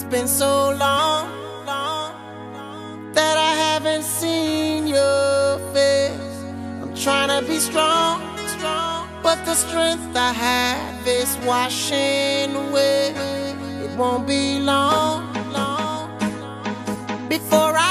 been so long that I haven't seen your face. I'm trying to be strong, but the strength I have is washing away. It won't be long before I